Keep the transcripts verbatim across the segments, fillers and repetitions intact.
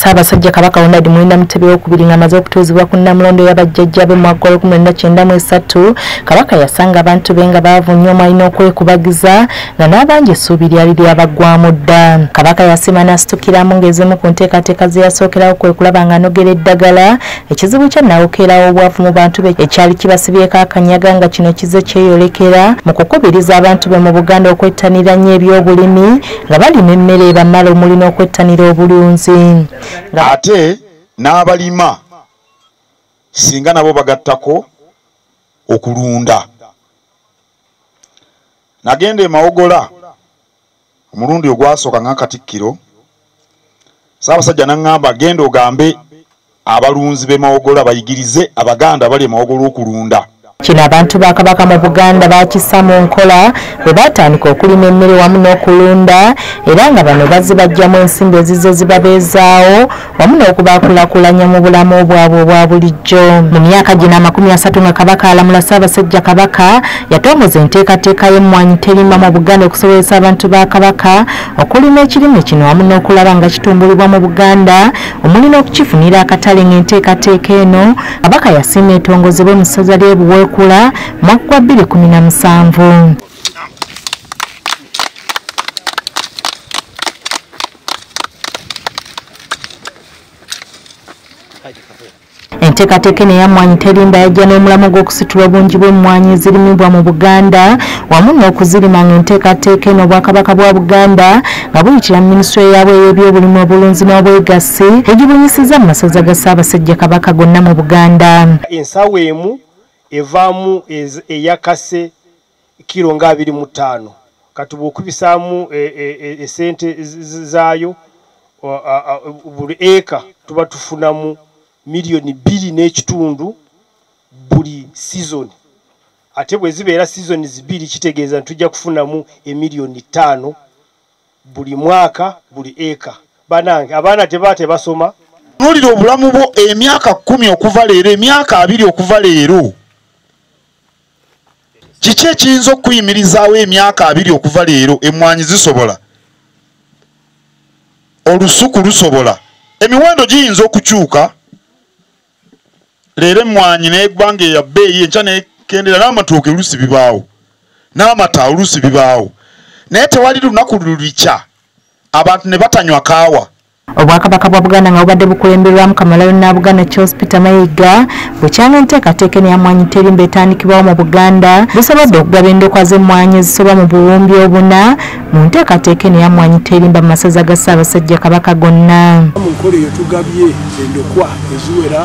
Ssaabasajja Kabaka Ronald Mulinda Mutebi w'okubiri ng'amaze okutuuzibwa ku Nnamulondo y'abajjajjabe mu mwaka olukumi lwenda kyenda mu esatu, Kabaka yasanga abantu be nga baavu nnyo mwalina okwekubagiza nga n'abangi essuubi lyali lyabaggwamu dda. Kabaka yasima n'asitukiramu ng'ezimu ku nteekateeka ze yasookerawo kwe kulaba ng'anogera eddagala ekizibu kya nnaawukerawo obwavu mu bantu be ekyali kibasibyeko akanyaga nga kino kize kyeyolekera mu kukubiriza abantu be mu Buganda okwettanira nnyo eby'obulimi nga balima emmere ebamala omulina okwettanira obulunzi. Ate n'abalima singa nabo bagattako okulunda. Nagenda e Mawogola omulundi ogwasooka nga Katikkiro, Ssaabasajja n'aŋŋamba genda ogambe abalunzi b'e Mawogola bayigirize Abaganda bali e Mawogola okulunda. Kino abantu ba Kabaka mu Buganda bakissa mu nkola bwe batandika okulima emmere wamu n'okulunda era nga bano bazibajjamu ensimbi ezize zibabeezaawo wamu n'okubaakulaakulanya mu bulamu bwabwe obwa bulijjo. Mu myaka gino amakumi asatu nga Kabaka alamula, Ssaabasajja Kabaka yatongoza enteekateeka y'emmwanyi terimba mu Buganda okusobozesa abantu ba Kabaka okulima ekirime kino wamu n'okulaba nga kitumbulibwa mu Buganda omulina okukifunira akatale ng'enteekateeka eno Kabaka yasiima etongozebwe mu ssaza ly'e Buweekula mwaka gwa bbiri kumi na musanvu. Enteekateeka eno ey'emmwanyi terimba yajja n'omulamu gw'okusitula obungi bw'emmwanyi ezirimibwa mu Buganda wamu n'okuzirima ng'enteekateeka eno Obwakabaka bwa Buganda nga buyitira mu minisitule yaabwe ey'ebyobulimi, obulunzi n'obwegassi egibunyisizza mu masaza ga Ssaabasajja Kabaka gonna mu Buganda. Ensawo emu evaamu eyakase kiro nga abiri mu ttaano kati bw'okubisaamu esente zaayo buli eka tuba tufunamu miliyoni bbiri n'ekitundu buli season. Ate bwe zibeera season zibiri kitegeeza tujja kufunamu emiliyoni ttaano buli mwaka buli eka. Banange abaana teba tebasoma. Nulira obulamu bwo emyaka kkumi okuva leero, emyaka abiri okuva leero. Kiki ekiyinza okuyimirizaawo emyaka abiri okuva leero? Emmwanyi zisobola, olusuku lusobola, emiwendo giyinza okukyuka. Leero emmwanyi n'eggwanga eya bbeeyi enkya n'ekendera, n'amatooke oluusi bibaawo, n'amata oluusi bibaawo, naye tewali lunaku lulikya abantu ne batanywa kaawa. Obwakabaka bwa Buganda nga bubadde bukulemberwamu Kamalayo Buganda Charles Peter Mayiga bukyanga enteekateeka eno y'emmwanyi terimba etandikibwawo mu Buganda busobodde okugaba endokwa z'emmwanyi ezisoba mu buwumbi obuna mu nteekateeka eno y'emmwanyi terimba mu masaza ga Ssaabasajja Kabaka gonna. Mu nkola eyo tugabye endokwa eziwera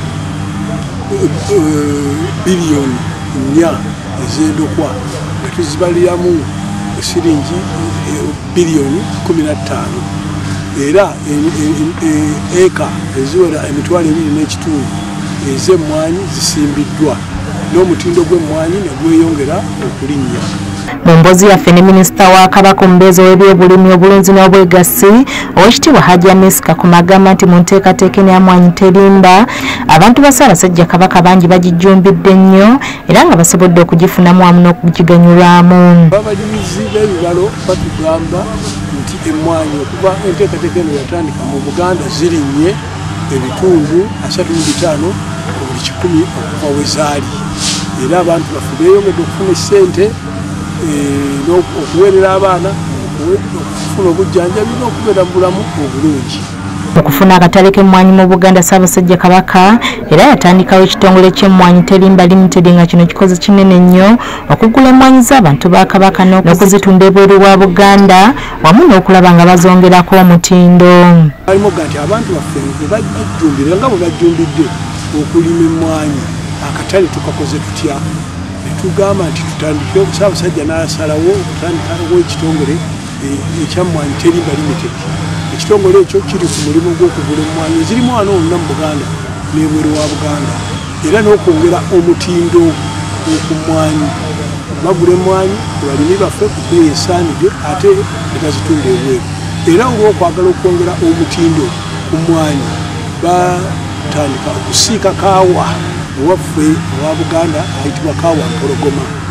biliyoni nnya ez'endokwa nga tuzibaliramu siringi biliyoni kumi na ttaano era eka eziwera emitwalo ebiri n'ekitundu ez'emmwanyi zisimbiddwa n'omutindo gw'emmwanyi ne gweyongera okulinnya. Mu mboozi yaffe ne minisita wa Kabaka omubeezi w'ebyobulimi, obulunzi n'obwegassi Oweekitiibwa Hajji Ames Kakuma agamba nti mu nteekateeka eno y'emmwanyi terimba abantu ba Ssaabasajja Kabaka bangi bagijjumbidde nnyo era nga basobodde okugifunamu wamu n'okugiganyulwamu. Abalimizi b'ebibalo batugamba nti emmwanyi okuva enteekateeka eno yatandika mu Buganda zirinnye ebitundu asatu mu bitaano ku buli kikumi okuva we zaali, era abantu baffe beeyongedde okufuna essente okuweerera abaana, okufuna obujjanjabi n'okubeera mu bulamu obulungi. Okufuna akatale k'emmwanyi mu Buganda, Ssaabasajja Kabaka era yatandikawo ekitongole ky'emmwanyi terimba limited nga kino kikoze kinene nnyo okugula emmwanyi z'abantu ba Kabaka n'okuzitunda ebweru wa Buganda wamu n'okulaba nga bazongerako omutindo. Balimo nti abantu baffe bajjumbira nga bwe bajjumbidde okulima emmwanyi, akatale tukakoze tutya? Tugamba nti tutandike, Ssaabasajja n'asalawo okutandikawo ekitongole ekyammwanyi terimba limited. Ekitongole ekyo kiri ku mulimu gw'okugula emmwanyi ezirimu wano wonna mu Buganda n'ebweru wa Buganda era n'okwongera omutindo ku mmwanyi. Bagula emmwanyi ku balimi baffe ku bbeeyi esaanidde ate ne bazitunda ebweru. Era olw'okwagala okwongera omutindo ku mmwanyi batandika okusiika kaawa owaffe owa Buganda ayitibwa kaawa mpologoma.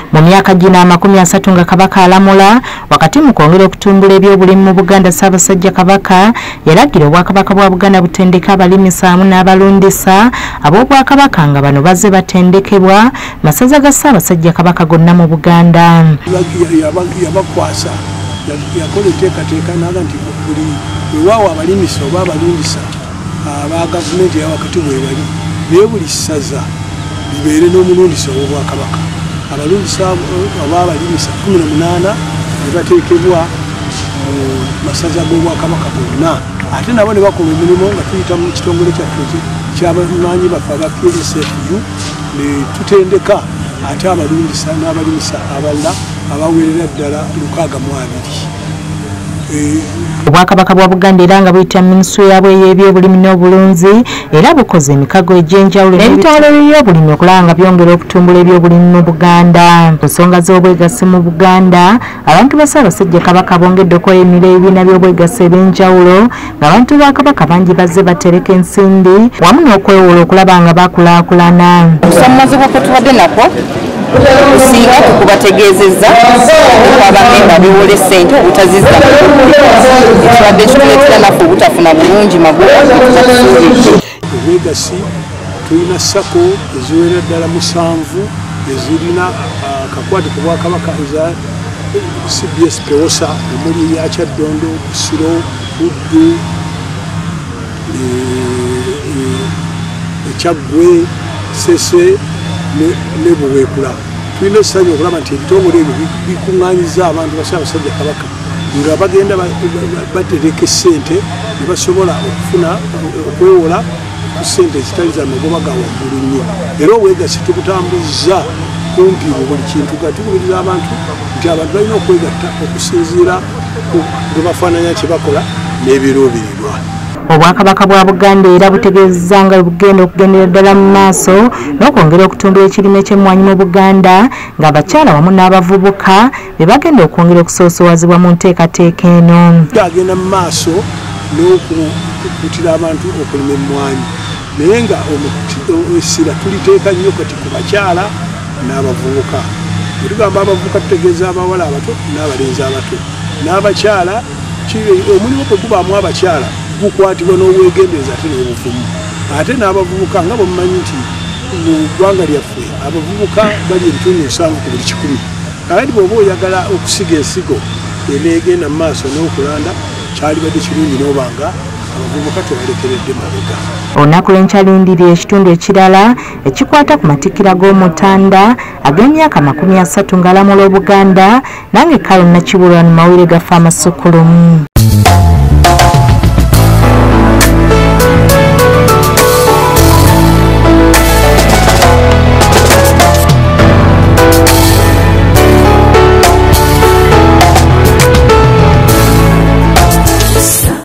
Mu myaka gina amakumi asatu nga Kabaka alamula wakati mu kwongera okutumbula ebyobulimi mu Buganda, Ssaabasajja Kabaka yalagira Obwakabaka bwa Buganda butendeka abalimisa awamu n'abalundisa ab'Obwakabaka nga bano bazze batendekebwa masaza ga Ssaabasajja Kabaka gonna mu Buganda. Yabakwasa yakola etteekateeka naga nti buli ewaawo abalimisa oba abalundisa aba gavumenti eya wakati bwe bali naye buli ssaza libeere n'omulundisa w'Obwakabaka. Abalundisa oba abalimisa kumi na munaana ne bateekebwa mu masaza g'Obwakabaka gonna, ate nabo ne bakola emirimu nga tuyita mu kitongole kyaffe ky'abamaanyi baffe aba P S F U ne tutendeka ate abalundisa n'abalimisa abalala abawerera ddala lukaaga mu abiri. Obwakabaka bwa Buganda era nga buyita minisitule yabwe y'ebyobulimi n'obulunzi era bukoze emikago egy'enjawulo n'ebitongole by'ebyobulimi okulaba nga byongera okutumbula ebyobulimi mu Buganda. Ku nsonga z'obwegassi mu Buganda, abantu ba Ssaabasajja Kabaka bongedde okweyimira ebibiina by'obwegassi eb'enjawulo ng'abantu ba Kabaka bangi bazze batereka ensimbi wamu n'okwewola okulaba nga bakulaakulana. Okusomozebwa kwe tubadde nakwo kusinga tukubategeezezza twabamemba biwola essente obutazizza ekibadde kituleetera naffe obutafuna bulungi magoba. Obwegassi tulina sako eziwera ddala musanvu ezirina akakwate ku Bwakabaka eza C B S Pewosa omuli eya Kyaddondo, Busiro, Buddu, Ekyaggwe, Sese ne Buweekula. Tulina essanyu okulaba nti ebitongole ebyo bikuŋŋaanyiza abantu ba Ssaabasajja Kabaka nga bagenda batereka essente ne basobola okufuna okwewola ku ssente ezitali za magoba ga waggulu nnyo. Era obwegassi tubutambuzza kumpi mu buli kintu nga tukubiriza abantu nti abantu balina okwegatta okusinziira ku bwe bafaananya kye bakola n'ebiruubirirwa. Obwakabaka bwa Buganda era butegeezezza nga bugenda okugendera ddala mu maaso n'okwongera okutumbula ekirime ky'emmwanyi mu Buganda ng'abakyala wamu n'abavubuka be bagenda okwongera okusoosoowazibwa mu nteekateeka eno. Agenda mu maaso n'okukutira abantu okulima emmwanyi naye nga essira tuliteeka nnyo kati ku bakyala n'abavubuka. Bwe tugamba abavubuka tutegeeza abawala abato n'abalenzi abato. N'abakyala omulimu gwe gubaamu abakyala gukwatibwa n'obwegendereza ate n'obuvumu. Ate n'abavubuka nga bwemumanyi nti mu ggwanga lyaffe abavubuka bali ebitundu nsanvu ku buli kikumi. Kati bw'oba oyagala okusiga ensigo eneegenda mu maaso n'okulanda kyalibadde kirungi n'obanga abavubuka tebalekeredde mabega. Olunaku lw'enkyalindiriye ekitundu ekirala ekikwata ku matikkira g'Omutanda ag'emyaka makumi asatu ng'alamula Obuganda nange Kale Nakibulwa mu mawulire gaffe amasukulumu.